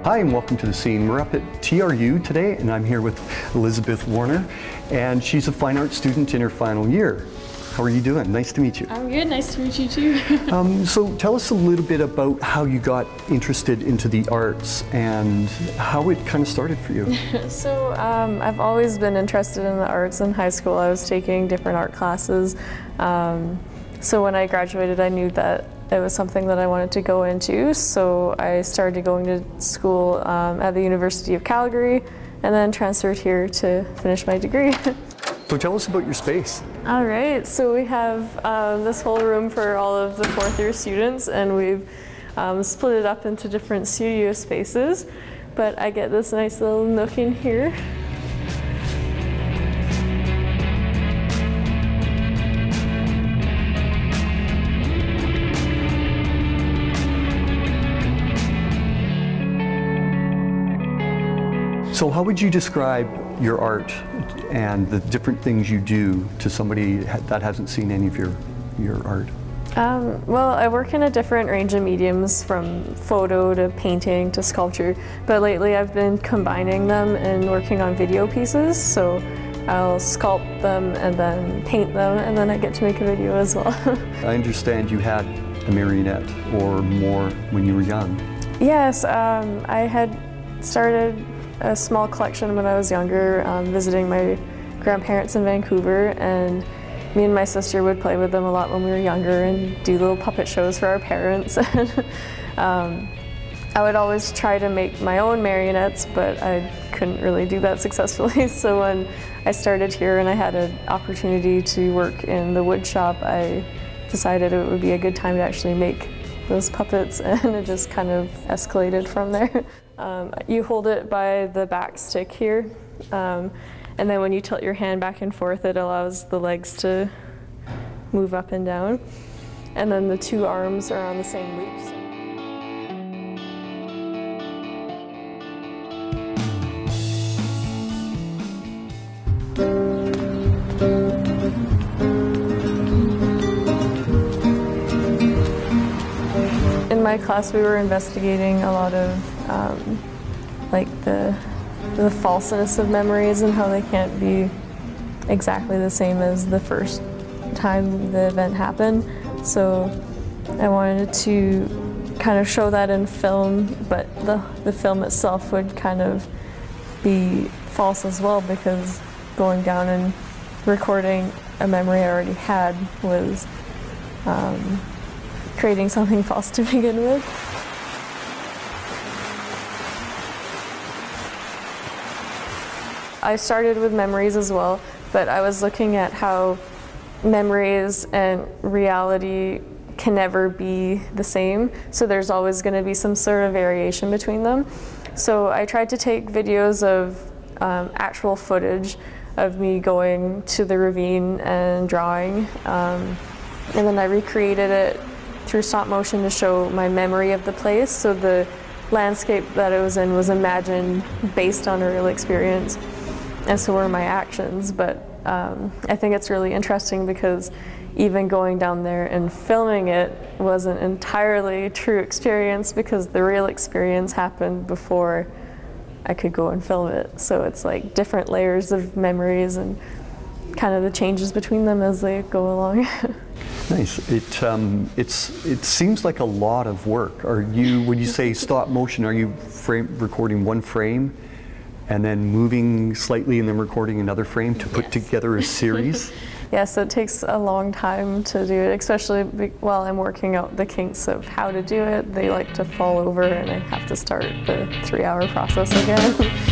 Hi and welcome to The Scene. We're up at TRU today and I'm here with Elizabeth Warner, and she's a fine arts student in her final year. How are you doing? Nice to meet you. I'm good, nice to meet you too. So tell us a little bit about how you got interested into the arts and how it kind of started for you. So I've always been interested in the arts. In high school I was taking different art classes. So when I graduated I knew that it was something that I wanted to go into, so I started going to school at the University of Calgary and then transferred here to finish my degree. So tell us about your space. All right, so we have this whole room for all of the fourth year students, and we've split it up into different studio spaces, but I get this nice little nook in here. So how would you describe your art and the different things you do to somebody that hasn't seen any of your art? Well, I work in a different range of mediums, from photo to painting to sculpture, but lately I've been combining them and working on video pieces, so I'll sculpt them and then paint them, and then I get to make a video as well. I understand you had a marionette or more when you were young. Yes, I had started a small collection when I was younger, visiting my grandparents in Vancouver, and me and my sister would play with them a lot when we were younger and do little puppet shows for our parents. I would always try to make my own marionettes, but I couldn't really do that successfully. So when I started here and I had an opportunity to work in the wood shop, I decided it would be a good time to actually make those puppets, and it just kind of escalated from there. You hold it by the back stick here, and then when you tilt your hand back and forth, it allows the legs to move up and down, and then the two arms are on the same loops. In my class, we were investigating a lot of like the falseness of memories and how they can't be exactly the same as the first time the event happened. So I wanted to kind of show that in film, but the film itself would kind of be false as well, because going down and recording a memory I already had was creating something false to begin with. I started with memories as well, but I was looking at how memories and reality can never be the same, so there's always going to be some sort of variation between them. So I tried to take videos of actual footage of me going to the ravine and drawing, and then I recreated it through stop motion to show my memory of the place. So the landscape that it was in was imagined based on a real experience, and so were my actions. But I think it's really interesting because even going down there and filming it wasn't entirely a true experience, because the real experience happened before I could go and film it. So it's like different layers of memories and kind of the changes between them as they go along. Nice. It seems like a lot of work. Are you, when you say stop motion, are you recording one frame and then moving slightly and then recording another frame to put together a series? Yes, it takes a long time to do it, especially while I'm working out the kinks of how to do it. They like to fall over and I have to start the 3-hour process again.